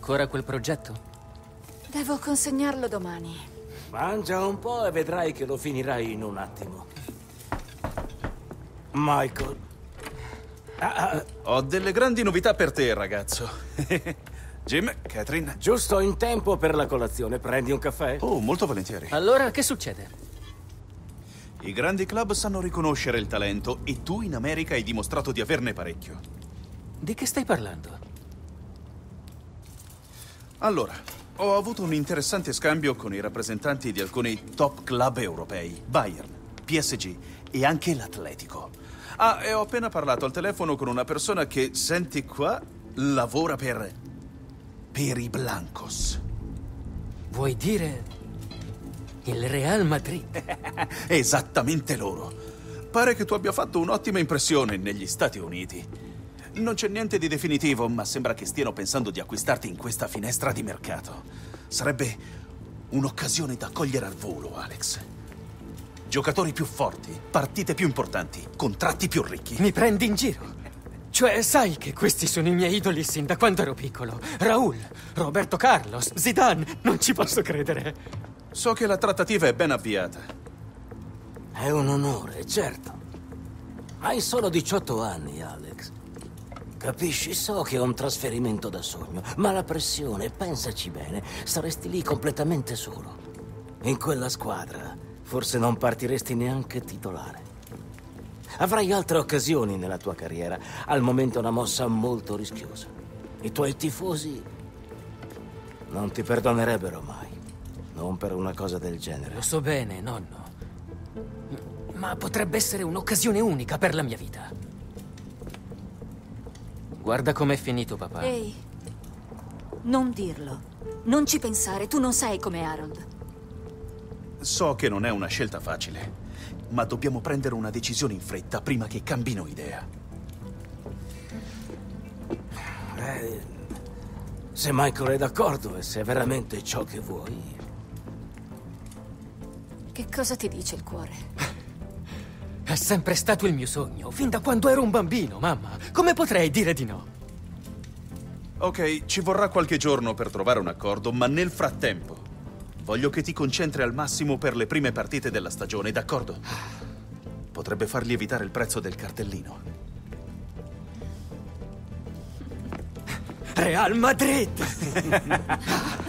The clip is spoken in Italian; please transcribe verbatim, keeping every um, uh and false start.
ancora quel progetto? Devo consegnarlo domani. Mangia un po' e vedrai che lo finirai in un attimo. Michael. Ah, ah. Ho delle grandi novità per te, ragazzo. Jim, Catherine. Giusto in tempo per la colazione. Prendi un caffè? Oh, molto volentieri. Allora, che succede? I grandi club sanno riconoscere il talento e tu in America hai dimostrato di averne parecchio. Di che stai parlando? Allora, ho avuto un interessante scambio con i rappresentanti di alcuni top club europei. Bayern, P S G e anche l'Atletico. Ah, e ho appena parlato al telefono con una persona che, senti qua, lavora per... per i Blancos. Vuoi dire... il Real Madrid? Esattamente loro. Pare che tu abbia fatto un'ottima impressione negli Stati Uniti. Non c'è niente di definitivo, ma sembra che stiano pensando di acquistarti in questa finestra di mercato. Sarebbe un'occasione da cogliere al volo, Alex. Giocatori più forti, partite più importanti, contratti più ricchi. Mi prendi in giro? Cioè, sai che questi sono i miei idoli sin da quando ero piccolo. Raul, Roberto Carlos, Zidane, non ci posso credere. So che la trattativa è ben avviata. È un onore, certo. Hai solo diciotto anni, Alex. Capisci, so che è un trasferimento da sogno, ma la pressione, pensaci bene, saresti lì completamente solo. In quella squadra, forse non partiresti neanche titolare. Avrai altre occasioni nella tua carriera, al momento è una mossa molto rischiosa. I tuoi tifosi non ti perdonerebbero mai, non per una cosa del genere. Lo so bene, nonno. Ma potrebbe essere un'occasione unica per la mia vita. Guarda com'è finito, papà. Ehi, non dirlo. Non ci pensare, tu non sei come Harold. So che non è una scelta facile, ma dobbiamo prendere una decisione in fretta prima che cambino idea. Eh, se Michael è d'accordo e se è veramente ciò che vuoi... Che cosa ti dice il cuore? È sempre stato il mio sogno, fin da quando ero un bambino, mamma. Come potrei dire di no? Ok, ci vorrà qualche giorno per trovare un accordo, ma nel frattempo voglio che ti concentri al massimo per le prime partite della stagione, d'accordo? Potrebbe far lievitare il prezzo del cartellino. Real Madrid!